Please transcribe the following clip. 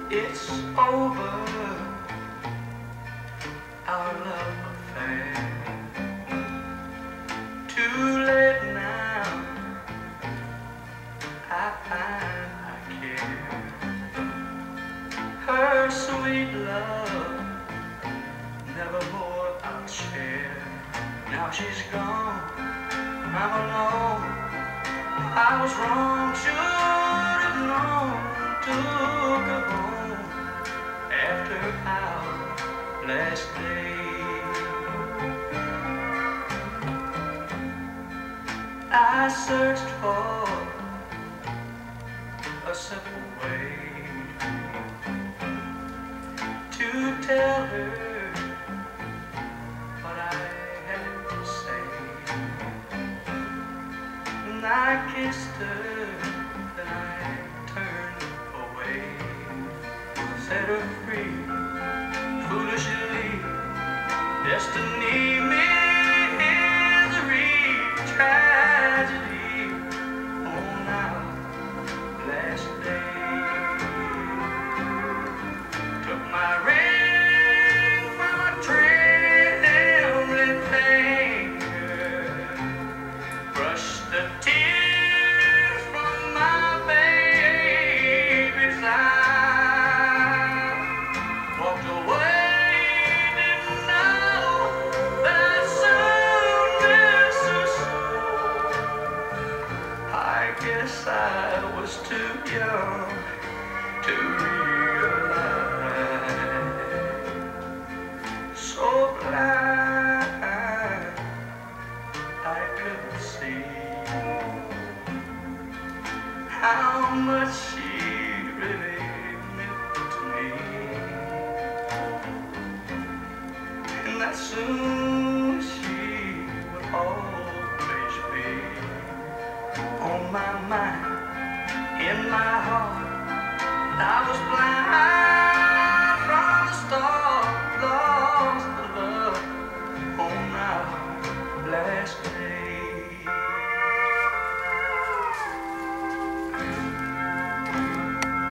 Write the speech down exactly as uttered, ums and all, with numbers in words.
It's over, our love affair. Too late now, I find I care. Her sweet love, nevermore I'll share. Now she's gone, I'm alone. I was wrong, should have known to go home after our last day. I searched for a simple way to tell her what I had to say. And I kissed her, then I turned away. Set her free, foolishly, destiny, misery, tragedy on our last day. Took my ring from a trembling finger, brushed the tears from my baby's eyes, walked away, didn't know that I'd soon miss her so. I guess I was too young to realize, so blind I couldn't see how much she really meant to me, and that soon she would always be on my mind, in my heart. I was blind.